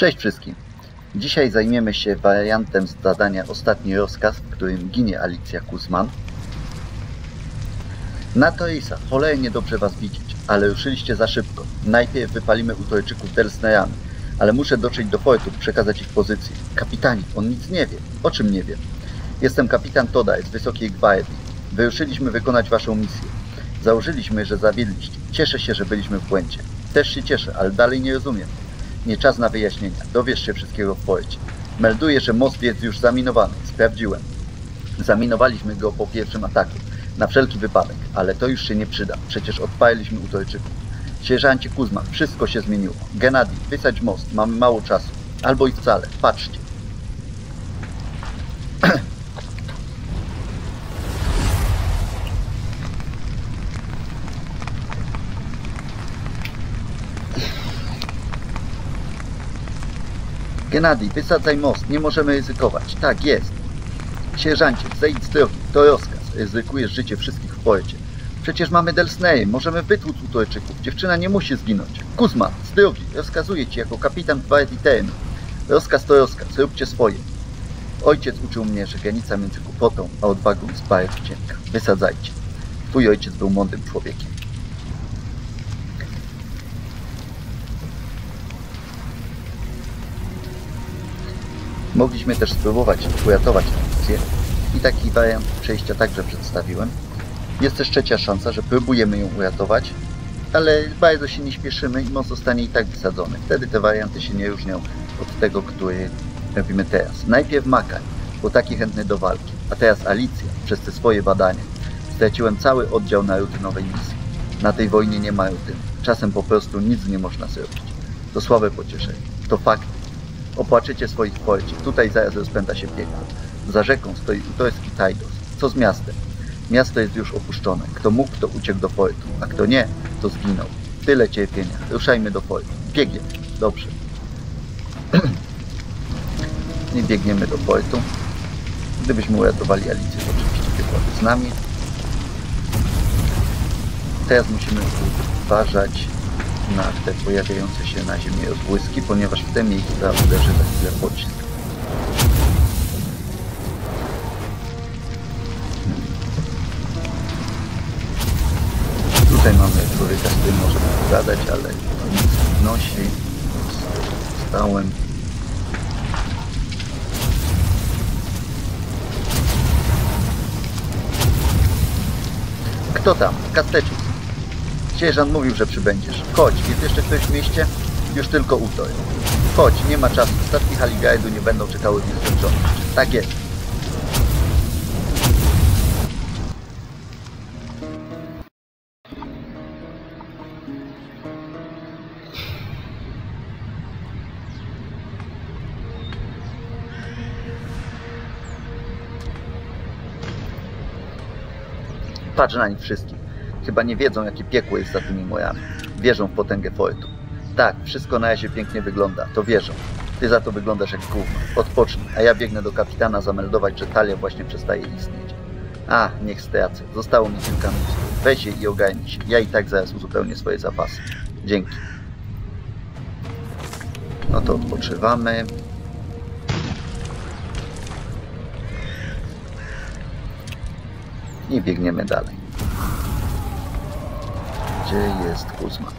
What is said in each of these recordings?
Cześć wszystkim! Dzisiaj zajmiemy się wariantem z zadania Ostatni Rozkaz, w którym ginie Alicja Kuzman. Na to Risa, cholernie dobrze was widzieć, ale ruszyliście za szybko. Najpierw wypalimy utojczyków Delsnerami, ale muszę dotrzeć do fortu, przekazać ich pozycję. Kapitanie, on nic nie wie. O czym nie wie? Jestem kapitan Toda z Wysokiej Gwardii. Wyruszyliśmy wykonać waszą misję. Założyliśmy, że zawiedliście. Cieszę się, że byliśmy w błędzie. Też się cieszę, ale dalej nie rozumiem. Nie czas na wyjaśnienia. Dowiesz się wszystkiego w forcie. Melduję, że most jest już zaminowany. Sprawdziłem. Zaminowaliśmy go po pierwszym ataku. Na wszelki wypadek. Ale to już się nie przyda. Przecież odpaliliśmy utojczyków. Sierżancie Kuzman, wszystko się zmieniło. Gennady, wysadź most. Mamy mało czasu. Albo i wcale. Patrzcie. Gennady, wysadzaj most, nie możemy ryzykować. Tak, jest. Sierżancie, zejdź z drogi, to rozkaz. Ryzykujesz życie wszystkich w forcie. Przecież mamy Delsnery, możemy wytłuc utojczyków. Dziewczyna nie musi zginąć. Kuzman, z drogi, rozkazuję ci jako kapitan gwardii terenu. Rozkaz to rozkaz, róbcie swoje. Ojciec uczył mnie, że granica między głupotą a odwagą jest bardzo cienka. Wysadzajcie. Twój ojciec był mądrym człowiekiem. Mogliśmy też spróbować uratować Alicję i taki wariant przejścia także przedstawiłem. Jest też trzecia szansa, że próbujemy ją uratować, ale bardzo się nie śpieszymy i most zostanie i tak wysadzony. Wtedy te warianty się nie różnią od tego, który robimy teraz. Najpierw Makar, bo taki chętny do walki, a teraz Alicja, przez te swoje badania. Straciłem cały oddział na rutynowej misji. Na tej wojnie nie ma rutyny. Czasem po prostu nic nie można zrobić. To słabe pocieszenie. To fakty. Opłaczycie swoich w forcie. Tutaj zaraz rozpęta się piekło. Za rzeką stoi utorski Tajdos. Co z miastem? Miasto jest już opuszczone. Kto mógł, to uciekł do fortu, a kto nie, to zginął. Tyle cierpienia. Ruszajmy do fortu. Biegiem. Dobrze. I biegniemy do fortu. Gdybyśmy uratowali Alicję, to oczywiście piekłaby z nami. Teraz musimy uważać na te pojawiające się na ziemi rozbłyski, ponieważ w te miejsca uderzy za chwilę pocisk. Tutaj mamy człowieka, z którym możemy pogadać, ale nic nie wnosi. Stałem. Kto tam? Kasteczuk. Sierżant mówił, że przybędziesz. Chodź, jest jeszcze ktoś w mieście? Już tylko Utoj. Chodź, nie ma czasu. Statki Haligardu nie będą czekały w nieskończoność. Tak jest. Patrz na nich wszystkich. Chyba nie wiedzą, jakie piekło jest za tymi murami. Wierzą w potęgę fortu. Tak, wszystko na razie pięknie wygląda, to wierzą. Ty za to wyglądasz jak gówno. Odpocznij, a ja biegnę do kapitana zameldować, że talia właśnie przestaje istnieć. A, niech stracę. Zostało mi kilka minut. Weź je i ogarnij się. Ja i tak zaraz uzupełnię swoje zapasy. Dzięki. No to odpoczywamy. I biegniemy dalej. Gdzie jest Kuzman?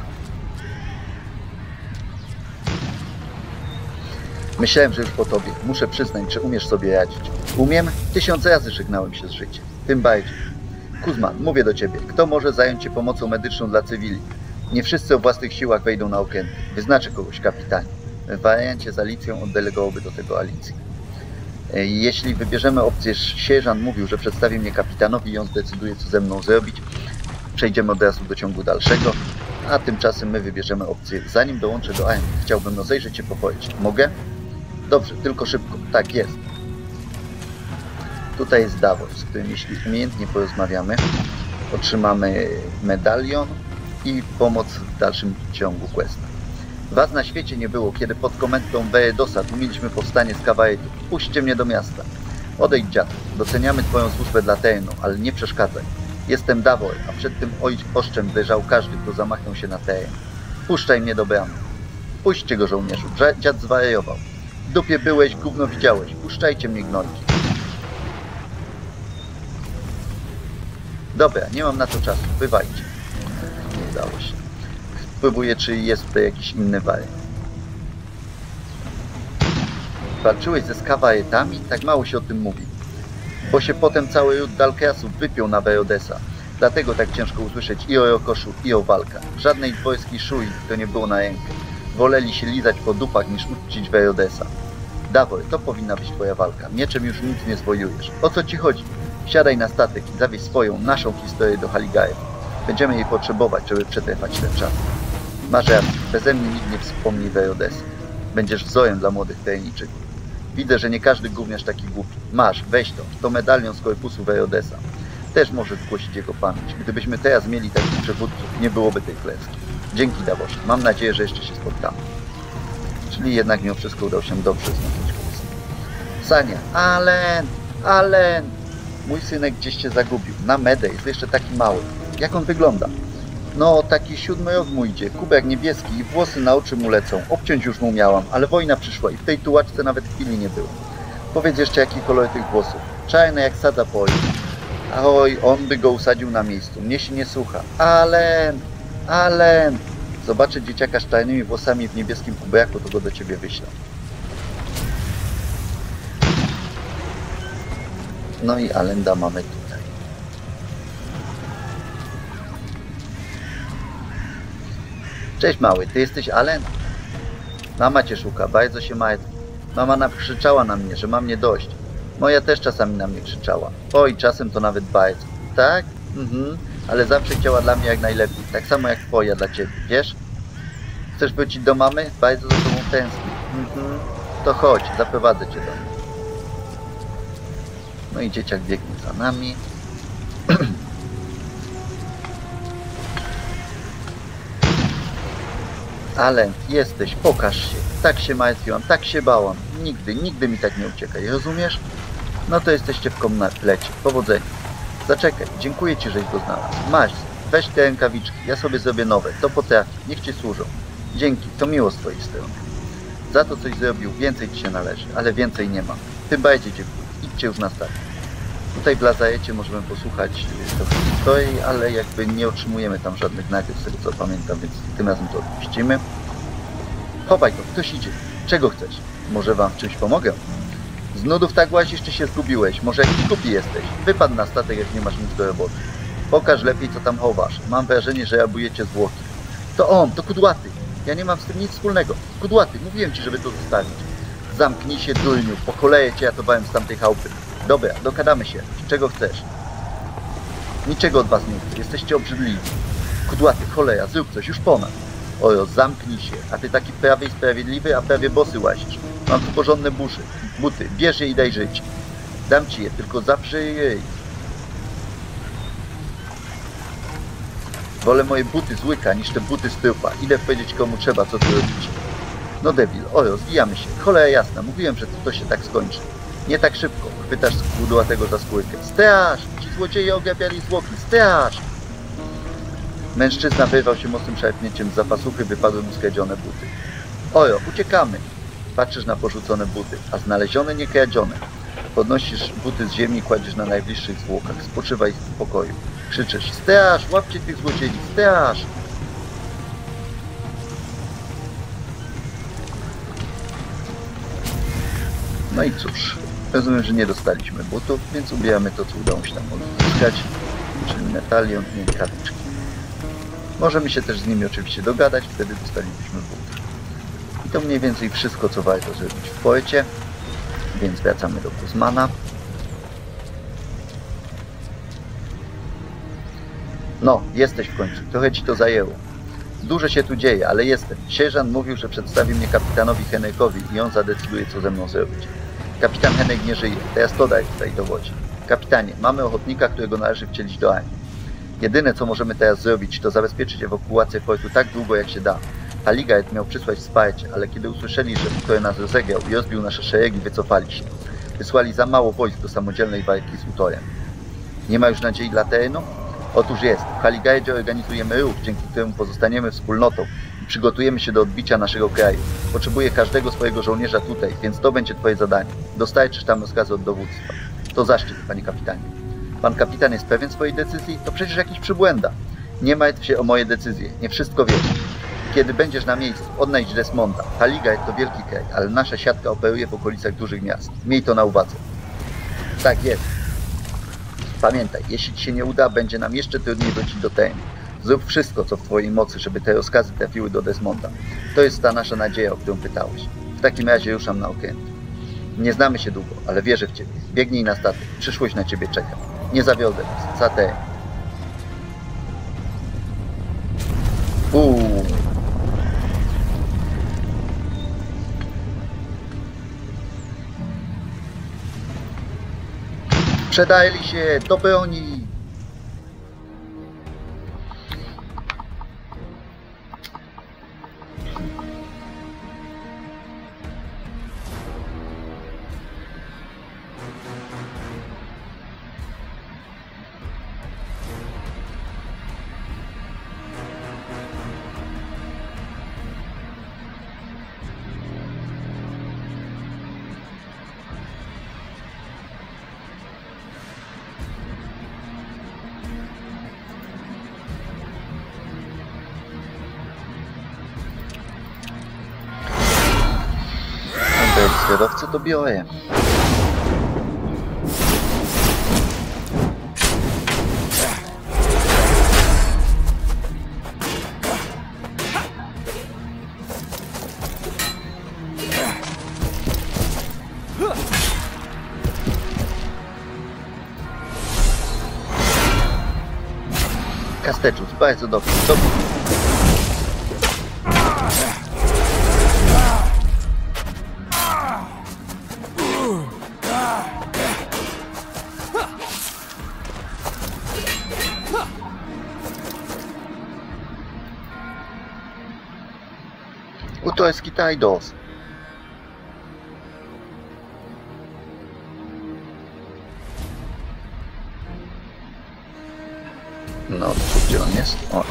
Myślałem, że już po tobie. Muszę przyznać, że umiesz sobie radzić. Umiem? 1000 razy żegnałem się z życiem. Tym bardziej. Kuzman, mówię do ciebie. Kto może zająć się pomocą medyczną dla cywili? Nie wszyscy o własnych siłach wejdą na okręty. Wyznaczę kogoś, kapitanie. W wariancie z Alicją oddelegowałoby do tego Alicję. Jeśli wybierzemy opcję, sierżant mówił, że przedstawi mnie kapitanowi i on zdecyduje, co ze mną zrobić, przejdziemy od razu do ciągu dalszego, a tymczasem my wybierzemy opcję. Zanim dołączę do armii, chciałbym rozejrzeć się po forcie. Mogę? Dobrze, tylko szybko. Tak jest. Tutaj jest Davor, z którym jeśli umiejętnie porozmawiamy, otrzymamy medalion i pomoc w dalszym ciągu questa. Was na świecie nie było, kiedy pod komendą Veredosa tłumiliśmy powstanie z kawaretów. Puśćcie mnie do miasta. Odejdź, dziadku. Doceniamy twoją służbę dla terenu, ale nie przeszkadzaj. Jestem Davor, a przed tym oszczem leżał każdy, kto zamachnął się na teren. Puszczaj mnie do bramy. Puśćcie go, żołnierzu. Dziad zwariował. W dupie byłeś, gówno widziałeś. Puszczajcie mnie, gnojki. Dobra, nie mam na to czasu. Bywajcie. Nie udało się. Spróbuję, czy jest tutaj jakiś inny wariant. Walczyłeś ze skawajetami? Tak mało się o tym mówi. Bo się potem cały ród Dalkrasów wypiął na Werodesa. Dlatego tak ciężko usłyszeć i o Rokoszu, i o walkach. Żadnej dworskiej szui to nie było na rękę. Woleli się lizać po dupach, niż uczcić Werodesa. Dawor, to powinna być twoja walka. Mieczem już nic nie zwojujesz. O co ci chodzi? Wsiadaj na statek i zawieź swoją, naszą historię do Haligajew. Będziemy jej potrzebować, żeby przetrwać ten czas. Masz rację, beze mnie nikt nie wspomni Werodesa. Będziesz wzorem dla młodych terniczyków. Widzę, że nie każdy gówniarz taki głupi. Masz, weź to medalion z korpusu Werodesa. Też możesz zgłosić jego pamięć. Gdybyśmy teraz mieli takich przywódców, nie byłoby tej klęski. Dzięki, Dawosie. Mam nadzieję, że jeszcze się spotkamy. Czyli jednak mimo wszystko udał się dobrze znowu. Sania, Allen! Mój synek gdzieś cię zagubił. Na medę, jest jeszcze taki mały. Jak on wygląda? No, taki 7 rok mu idzie, kubek niebieski i włosy na oczy mu lecą. Obciąć już mu miałam, ale wojna przyszła i w tej tułaczce nawet chwili nie było. Powiedz jeszcze, jaki kolor tych włosów. Czarne jak sadza po ojcu. Oj, on by go usadził na miejscu. Mnie się nie słucha. Allen! Zobaczę dzieciaka z czarnymi włosami w niebieskim kubejaku, to go do ciebie wyślę. No i Allenda mamy tutaj. Cześć mały, ty jesteś Allen? Mama cię szuka, bardzo się martwi. Mama nakrzyczała na mnie, że ma mnie dość. Moja też czasami na mnie krzyczała. Oj, czasem to nawet bardzo. Tak? Ale zawsze chciała dla mnie jak najlepiej. Tak samo jak twoja dla ciebie, wiesz? Chcesz wrócić do mamy? Bardzo za tobą tęsknię. To chodź, zaprowadzę cię do mnie. No i dzieciak biegnie za nami. Allen, jesteś, pokaż się. Tak się martwiłam, tak się bałam. Nigdy mi tak nie uciekaj, rozumiesz? No to jesteście w komplecie. Powodzenia. Zaczekaj, dziękuję ci, żeś go znalazł. Masz, weź te rękawiczki, ja sobie zrobię nowe. To potrafię, niech ci służą. Dzięki, to miło z twojej strony. Za to, coś zrobił, więcej ci się należy, ale więcej nie mam. Tym bardziej dziękuję. Idźcie już na start. Tutaj w Lazarecie możemy posłuchać trochę historii, ale jakby nie otrzymujemy tam żadnych nagród, z tego co pamiętam, więc tym razem to odpuścimy. Chowaj to, ktoś idzie. Czego chcesz? Może wam w czymś pomogę? Z nudów tak łazisz, czy się zgubiłeś? Może jakiś głupi jesteś? Wypadł na statek, jak nie masz nic do roboty. Pokaż lepiej, co tam chowasz. Mam wrażenie, że rabujecie zwłoki. To on, to Kudłaty. Ja nie mam z tym nic wspólnego. Kudłaty, mówiłem ci, żeby to zostawić. Zamknij się, durniu. Po koleje cię ratowałem z tamtej chałupy. Dobra, dogadamy się. Czego chcesz? Niczego od was nie chcę. Jesteście obrzydliwi. Kudłaty, cholera, zrób coś, już ponad. Ojo, zamknij się. A ty taki prawie i sprawiedliwy, a prawie bosy łazisz. Mam tu porządne buty. Bierz je i daj żyć. Dam ci je, tylko zawsze jej. Wolę moje buty z łyka niż te buty z trupa. Idę powiedzieć komu trzeba, co tu robić. No debil, ojo, zwijamy się. Cholera jasna, mówiłem, że to się tak skończy. Nie tak szybko. Chwytasz Kudłatego za skórkę. Straż! Ci złodzieje ograbiali zwłoki. Straż! Mężczyzna wyrwał się mocnym szarpnięciem z zapasuchy, wypadły mu skradzione buty. Ojo, uciekamy! Patrzysz na porzucone buty, a znalezione nie kradzione. Podnosisz buty z ziemi i kładziesz na najbliższych zwłokach. Spoczywaj w pokoju. Krzyczysz, straż! Łapcie tych złodziei! Straż! No i cóż, rozumiem, że nie dostaliśmy butów, więc ubieramy to, co udało się nam odzyskać, czyli metalion i rękawiczki. Możemy się też z nimi oczywiście dogadać, wtedy dostalibyśmy buty. I to mniej więcej wszystko, co warto zrobić w porcie, więc wracamy do Kuzmana. No, jesteś w końcu, trochę ci to zajęło. Dużo się tu dzieje, ale jestem. Sierżant mówił, że przedstawi mnie kapitanowi Henrykowi i on zadecyduje, co ze mną zrobić. Kapitan Henryk nie żyje, teraz to daj tutaj dowodzi. Kapitanie, mamy ochotnika, którego należy wcielić do armii. Jedyne, co możemy teraz zrobić, to zabezpieczyć ewakuację portu tak długo, jak się da. Haligajet miał przysłać wsparcie, ale kiedy usłyszeli, że Wiktor nas rozegrał i rozbił nasze szeregi, wycofali się. Wysłali za mało wojsk do samodzielnej walki z Utorem. Nie ma już nadziei dla terenu? Otóż jest. W Haligajedzie organizujemy ruch, dzięki któremu pozostaniemy wspólnotą i przygotujemy się do odbicia naszego kraju. Potrzebuję każdego swojego żołnierza tutaj, więc to będzie twoje zadanie. Dostarczysz tam rozkazy od dowództwa. To zaszczyt, panie kapitanie. Pan kapitan jest pewien swojej decyzji? To przecież jakiś przybłęda. Nie martw się o moje decyzje. Nie wszystko wiesz. Kiedy będziesz na miejscu, odnajdź Desmonda. Haligae to wielki kraj, ale nasza siatka operuje w okolicach dużych miast. Miej to na uwadze. Tak jest. Pamiętaj, jeśli ci się nie uda, będzie nam jeszcze trudniej wrócić do terenu. Zrób wszystko, co w twojej mocy, żeby te rozkazy trafiły do Desmonda. To jest ta nasza nadzieja, o którą pytałeś. W takim razie ruszam na okręt. Nie znamy się długo, ale wierzę w ciebie. Biegnij na statek. Przyszłość na ciebie czeka. Nie zawiodę was. Za teren. Przedali się do broni. Zwiadowcę to biorę. Kasteczus, bardzo dobrze. Utoeski Taidos. No, to gdzie on jest? O.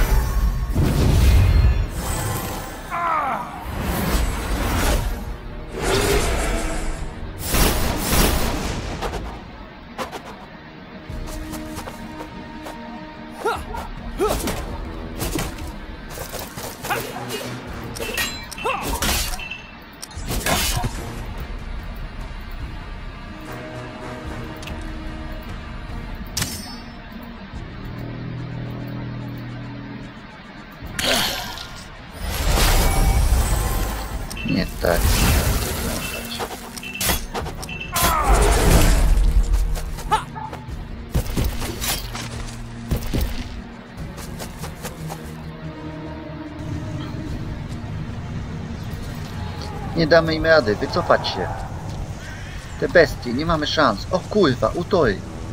Nie tak. Nie damy im rady, wycofać się. Te bestie, nie mamy szans. O kurwa, Utoy.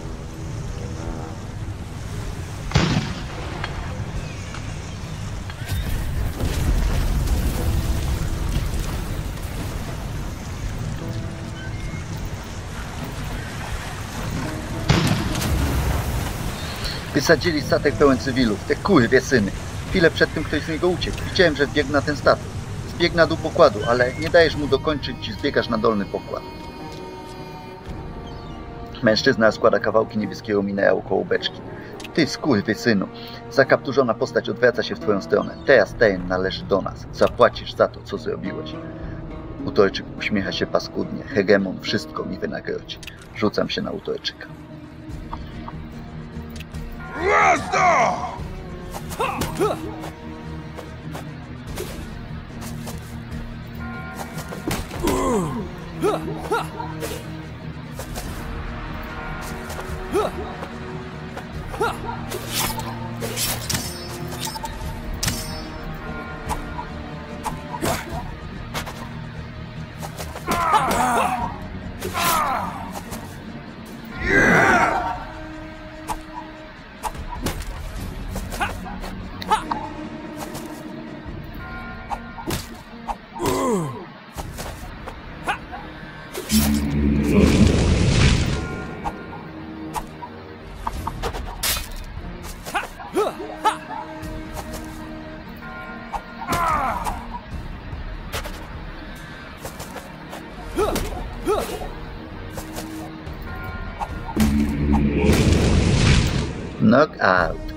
Wysadzili statek pełen cywilów, te kurwie syny. Chwilę przed tym ktoś z niego uciekł. Widziałem, że wbiegł na ten statek. Zbiegł na dół pokładu, ale nie dajesz mu dokończyć i zbiegasz na dolny pokład. Mężczyzna składa kawałki niebieskiego minerału koło beczki. Ty, skurwysynu. Zakapturzona postać odwraca się w twoją stronę. Teraz teren należy do nas. Zapłacisz za to, co zrobiłeś. Utojczyk uśmiecha się paskudnie. Hegemon wszystko mi wynagrodzi. Rzucam się na Utojczyka. Knockout.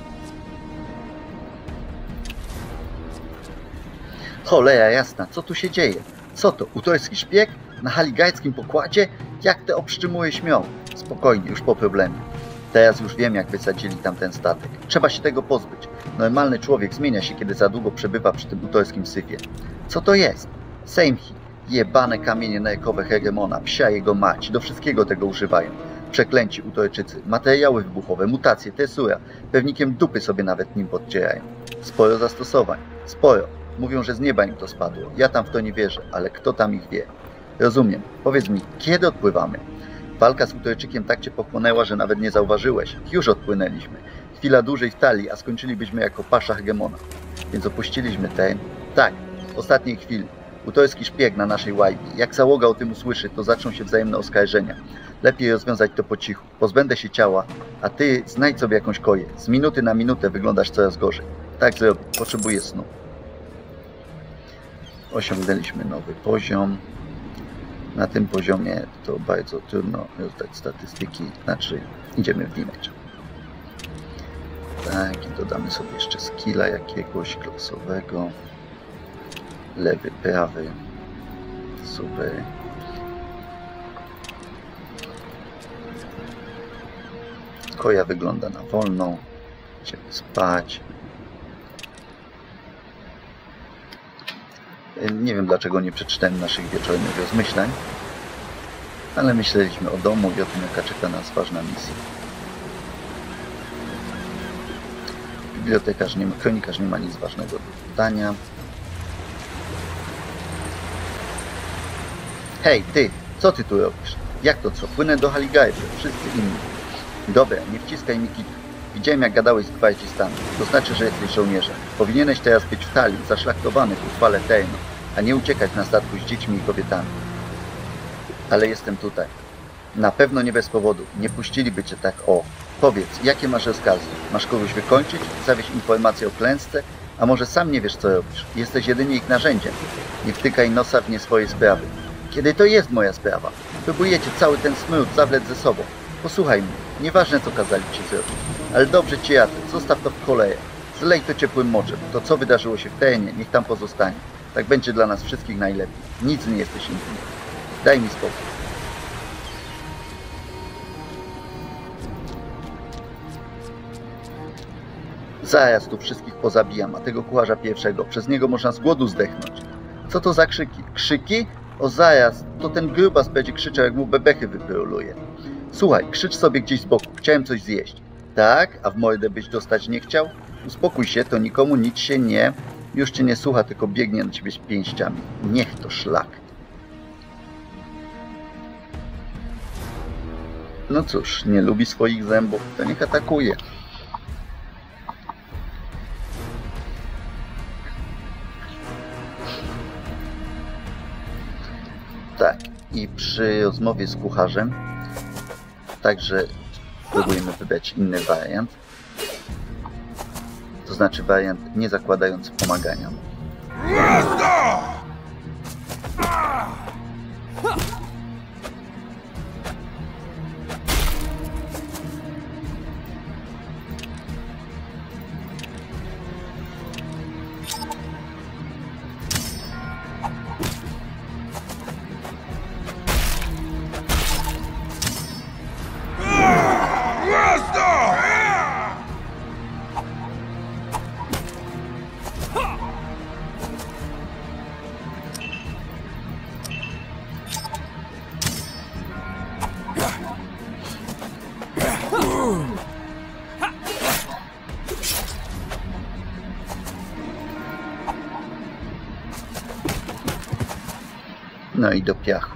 Cholera jasna, co tu się dzieje? Co to, utorski szpieg? Na haligajskim pokładzie? Jak te obszczymuły śmią? Spokojnie, już po problemie. Teraz już wiem, jak wysadzili tamten statek. Trzeba się tego pozbyć. Normalny człowiek zmienia się, kiedy za długo przebywa przy tym utorskim syfie. Co to jest? Seimhi. Jebane kamienie nerkowe hegemona, psia jego mać. Do wszystkiego tego używają. Przeklęci utorczycy, materiały wybuchowe, mutacje, tesura. Pewnikiem dupy sobie nawet nim podcierają. Sporo zastosowań. Sporo. Mówią, że z nieba im to spadło. Ja tam w to nie wierzę, ale kto tam ich wie? Rozumiem. Powiedz mi, kiedy odpływamy? Walka z utorczykiem tak cię pochłonęła, że nawet nie zauważyłeś. Już odpłynęliśmy. Chwila dłużej w talii, a skończylibyśmy jako pasza hegemona. Więc opuściliśmy teren. Tak, w ostatniej chwili. Utorski szpieg na naszej łajbie. Jak załoga o tym usłyszy, to zaczną się wzajemne oskarżenia. Lepiej rozwiązać to po cichu. Pozbędę się ciała, a ty znajdź sobie jakąś koję. Z minuty na minutę wyglądasz coraz gorzej. Tak zrobię. Potrzebuję snu. Osiągnęliśmy nowy poziom. Na tym poziomie to bardzo trudno rozdać statystyki, znaczy idziemy w damage. Tak, i dodamy sobie jeszcze skilla jakiegoś klasowego. Lewy, prawy. Super. Koja wygląda na wolną. Idziemy spać. Nie wiem, dlaczego nie przeczytałem naszych wieczornych rozmyślań, ale myśleliśmy o domu i o tym, jaka czeka nas ważna misja. Kronikarz nie ma nic ważnego do dodania. Hej, ty! Co ty tu robisz? Jak to co? Płynę do Haligajwy, wszyscy inni. Dobra, nie wciskaj mi kitów. Widziałem, jak gadałeś z gwardzistami. To znaczy, że jesteś żołnierzem. Powinieneś teraz być w talii, zaszlachtowany w uchwale terenu, a nie uciekać na statku z dziećmi i kobietami. Ale jestem tutaj. Na pewno nie bez powodu. Nie puściliby cię tak o. Powiedz, jakie masz rozkazy? Masz kogoś wykończyć? Zawieźć informację o klęsce? A może sam nie wiesz, co robisz? Jesteś jedynie ich narzędziem. Nie wtykaj nosa w nie swoje sprawy. Kiedy to jest moja sprawa? Próbujecie cały ten smród zawlec ze sobą. Posłuchaj mnie. Nieważne, co kazali ci zrobić. Ale dobrze ci jadę. Zostaw to w cholerę. Zlej to ciepłym moczem. To, co wydarzyło się w terenie, niech tam pozostanie. Tak będzie dla nas wszystkich najlepiej. Nic nie jesteś innym. Daj mi spokój. Zaraz tu wszystkich pozabijam, a tego kucharza pierwszego. Przez niego można z głodu zdechnąć. Co to za krzyki? Krzyki? O zaraz, to ten grubas będzie krzyczał, jak mu bebechy wyproluje. Słuchaj, krzycz sobie gdzieś z boku. Chciałem coś zjeść. Tak? A w mordę byś dostać nie chciał? Uspokój się, to nikomu nic się nie... Już cię nie słucha, tylko biegnie na ciebie z pięściami. Niech to szlak. No cóż, nie lubi swoich zębów, to niech atakuje. Tak, i przy rozmowie z kucharzem także próbujemy wybrać inny wariant. To znaczy wariant nie zakładający pomagania. No i do piachu.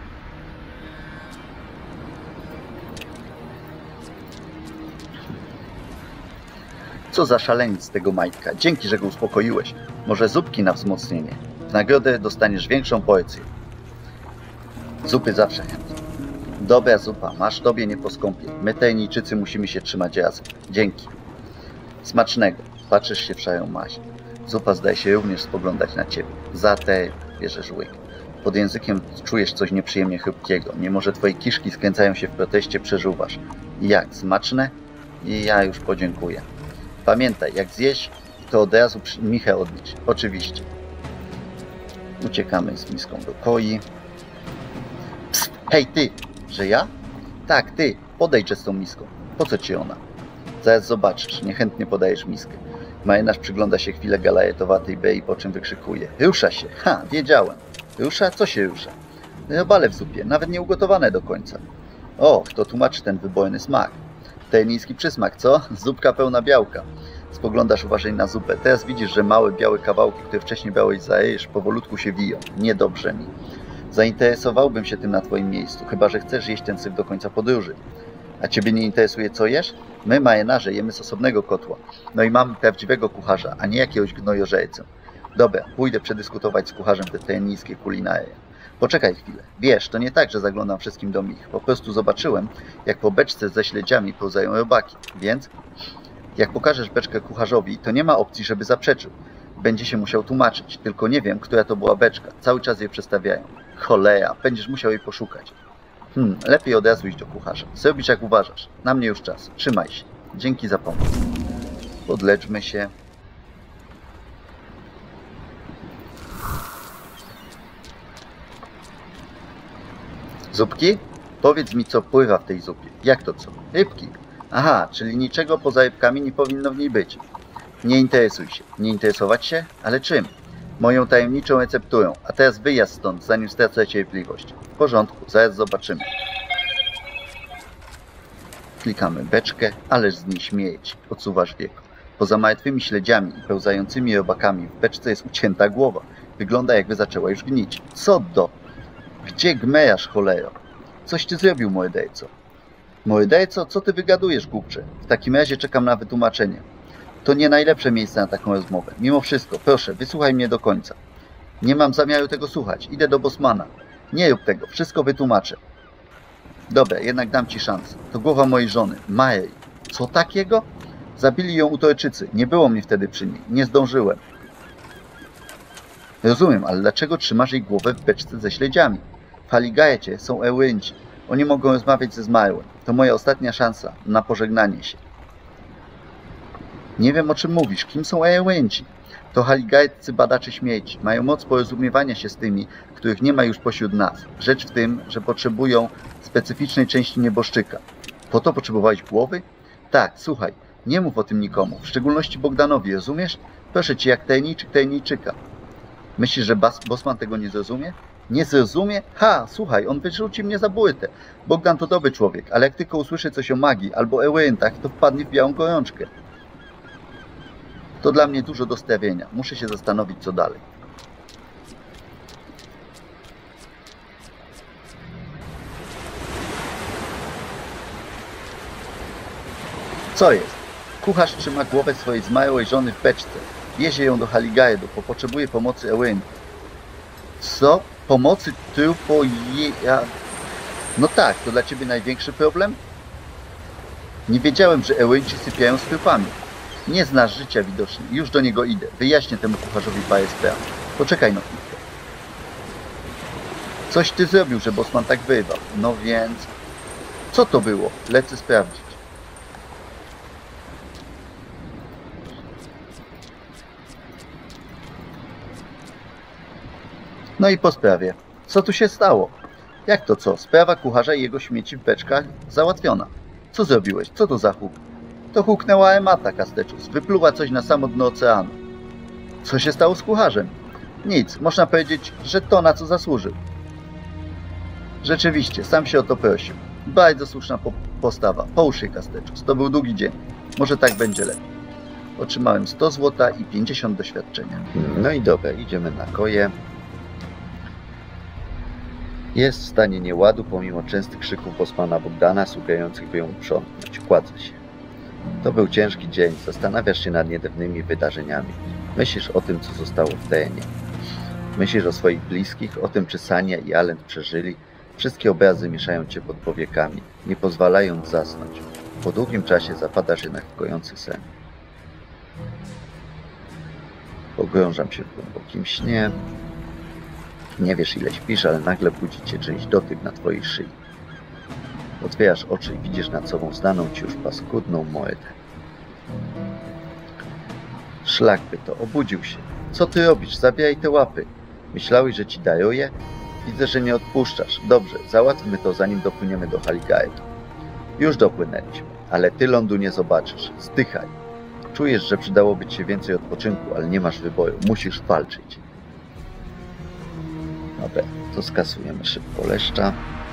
Co za szaleniec tego Majtka. Dzięki, że go uspokoiłeś. Może zupki na wzmocnienie. W nagrodę dostaniesz większą porcję. Zupy zawsze chętnie. Dobra zupa, masz tobie nie poskąpię. My tajemniczycy musimy się trzymać razem. Dzięki. Smacznego. Patrzysz się w szarą maść. Zupa zdaje się również spoglądać na ciebie. Za te bierzesz łyk. Pod językiem czujesz coś nieprzyjemnie chrupkiego. Mimo że twoje kiszki skręcają się w proteście, przeżuwasz. Jak? Smaczne? I ja już podziękuję. Pamiętaj, jak zjeść, to od razu Michę odlicz. Oczywiście. Uciekamy z miską do koi. Psst, hej ty! Że ja? Tak, ty. Podejdź z tą miską. Po co ci ona? Zaraz zobaczysz. Niechętnie podajesz miskę. Marynarz przygląda się chwilę galaretowatej Bei, po czym wykrzykuje. Rusza się! Ha, wiedziałem. Rusza? Co się rusza? Robale w zupie, nawet nie ugotowane do końca. Och, to tłumaczy ten wyborny smak. Tajemnicki przysmak, co? Zupka pełna białka. Spoglądasz uważnie na zupę. Teraz widzisz, że małe białe kawałki, które wcześniej brałeś za ryż, powolutku się wiją. Niedobrze mi. Zainteresowałbym się tym na twoim miejscu, chyba że chcesz jeść ten syf do końca podróży. A ciebie nie interesuje, co jesz? My, marynarze, jemy z osobnego kotła. No i mamy prawdziwego kucharza, a nie jakiegoś gnojożercę. Dobra, pójdę przedyskutować z kucharzem te tajemnickie kulinarie. Poczekaj chwilę. Wiesz, to nie tak, że zaglądam wszystkim do mich. Po prostu zobaczyłem, jak po beczce ze śledziami pełzają robaki. Więc, jak pokażesz beczkę kucharzowi, to nie ma opcji, żeby zaprzeczył. Będzie się musiał tłumaczyć. Tylko nie wiem, która to była beczka. Cały czas je przestawiają. Cholera, będziesz musiał jej poszukać. Lepiej od razu iść do kucharza. Zrobisz jak uważasz. Na mnie już czas. Trzymaj się. Dzięki za pomoc. Podleczmy się. Zupki? Powiedz mi, co pływa w tej zupie. Jak to co? Rybki. Aha, czyli niczego poza rybkami nie powinno w niej być. Nie interesuj się. Nie interesować się? Ale czym? Moją tajemniczą recepturą. A teraz wyjazd stąd, zanim stracę cierpliwość. W porządku, zaraz zobaczymy. Klikamy beczkę, ależ z niej śmieć. Odsuwasz wieko. Poza martwymi śledziami i pełzającymi robakami w beczce jest ucięta głowa. Wygląda, jakby zaczęła już gnić. Co do? Gdzie gmejasz, cholero? Coś ty zrobił, morderco. Morderco? Co ty wygadujesz, głupcze? W takim razie czekam na wytłumaczenie. To nie najlepsze miejsce na taką rozmowę. Mimo wszystko, proszę, wysłuchaj mnie do końca. Nie mam zamiaru tego słuchać. Idę do Bosmana. Nie rób tego. Wszystko wytłumaczę. Dobra, jednak dam ci szansę. To głowa mojej żony, Mary. Co takiego? Zabili ją utorczycy. Nie było mnie wtedy przy niej. Nie zdążyłem. Rozumiem, ale dlaczego trzymasz jej głowę w beczce ze śledziami? W Haligajecie są Ełynci. Oni mogą rozmawiać ze zmarłym. To moja ostatnia szansa na pożegnanie się. Nie wiem, o czym mówisz. Kim są Ełynci? To haligajeccy badacze śmierci. Mają moc porozumiewania się z tymi, których nie ma już pośród nas. Rzecz w tym, że potrzebują specyficznej części nieboszczyka. Po to potrzebowałeś głowy? Tak, słuchaj. Nie mów o tym nikomu. W szczególności Bogdanowi, rozumiesz? Proszę cię, jak tajemniczyk tajemniczyka. Myślisz, że Bosman tego nie zrozumie? Nie zrozumie? Ha, słuchaj, on wyrzuci mnie za burtę. Bogdan to dobry człowiek, ale jak tylko usłyszy coś o magii albo Ełyntach, to wpadnie w białą gorączkę. To dla mnie dużo do stawienia. Muszę się zastanowić, co dalej. Co jest? Kucharz trzyma głowę swojej zmarłej żony w beczce. Wiezie ją do Haligajedu, bo potrzebuje pomocy Ełyn. Co? Pomocy No tak, to dla ciebie największy problem? Nie wiedziałem, że Ełynci sypiają z trupami. Nie znasz życia widocznie. Już do niego idę. Wyjaśnię temu kucharzowi parę spraw. Poczekaj no chwilkę. Coś ty zrobił, że Bosman tak wyrwał. No więc... Co to było? Lecę sprawdzić. No i po sprawie. Co tu się stało? Jak to co? Sprawa kucharza i jego śmieci w beczkach załatwiona. Co zrobiłeś? Co to za huk? To huknęła Emata, Kasteczus. Wypluła coś na samo dno oceanu. Co się stało z kucharzem? Nic. Można powiedzieć, że to, na co zasłużył. Rzeczywiście, sam się o to prosił. Bardzo słuszna postawa. Połóż się, Kasteczus. To był długi dzień. Może tak będzie lepiej. Otrzymałem 100 złota i 50 doświadczenia. No i dobra, idziemy na koje. Jest w stanie nieładu, pomimo częstych krzyków Bosmana Bogdana, sugerujących, by ją uprzątnąć. Kładzę się. To był ciężki dzień. Zastanawiasz się nad niedawnymi wydarzeniami. Myślisz o tym, co zostało w terenie. Myślisz o swoich bliskich, o tym, czy Sania i Alent przeżyli. Wszystkie obrazy mieszają cię pod powiekami, nie pozwalając zasnąć. Po długim czasie zapadasz jednak w kojący sen. Pogrążam się w głębokim śnie. Nie wiesz, ile śpisz, ale nagle budzi cię czyjś dotyk na twojej szyi. Otwierasz oczy i widzisz nad sobą znaną ci już paskudną mordę. Szlak by to, obudził się. Co ty robisz? Zabieraj te łapy. Myślałeś, że ci dają je? Widzę, że nie odpuszczasz. Dobrze, załatwmy to, zanim dopłyniemy do Haligaetu. Już dopłynęliśmy, ale ty lądu nie zobaczysz. Zdychaj. Czujesz, że przydałoby ci się więcej odpoczynku, ale nie masz wyboru. Musisz walczyć. Dobra, to skasujemy szybko leszcza.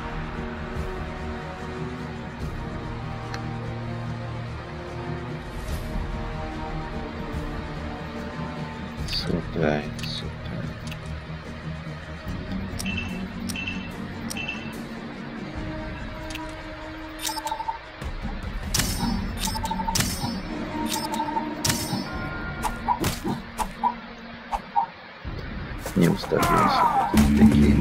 Super, super. Nie ustawiłem sobie taktyki.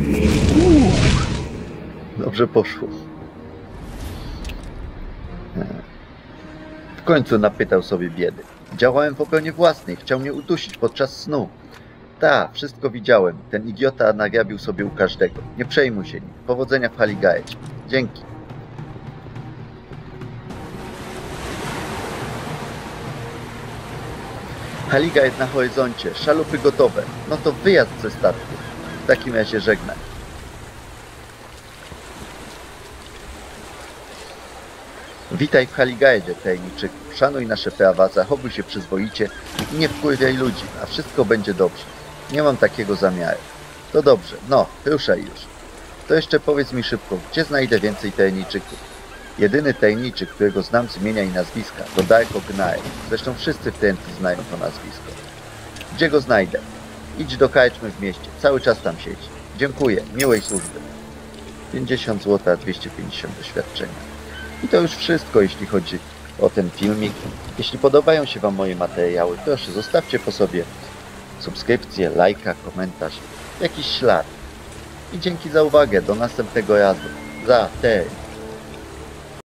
Dobrze poszło. W końcu napytał sobie biedy. Działałem w obronie własnej, chciał mnie udusić podczas snu. Ta, wszystko widziałem. Ten idiota nagrabił sobie u każdego. Nie przejmuj się nim. Powodzenia w Haligaecie. Dzięki. Haligaet na horyzoncie. Szalupy gotowe. No to wyjazd ze statku. W takim razie żegnaj. Witaj w Haligaedzie, tajemniczyku. Szanuj nasze prawa, zachowuj się przyzwoicie i nie wkurwiaj ludzi, a wszystko będzie dobrze. Nie mam takiego zamiaru. To dobrze, no, ruszaj już. To jeszcze powiedz mi szybko, gdzie znajdę więcej tajemniczyków? Jedyny tajemniczy, którego znam z imienia i nazwiska, to Darko Gnaer. Zresztą wszyscy w TNT znają to nazwisko. Gdzie go znajdę? Idź do karczmy w mieście, cały czas tam siedzi. Dziękuję, miłej służby. 50 zł, 250 doświadczenia. I to już wszystko, jeśli chodzi o ten filmik. Jeśli podobają się Wam moje materiały, proszę zostawcie po sobie subskrypcję, lajka, komentarz, jakiś ślad. I dzięki za uwagę. Do następnego razu. Zatem.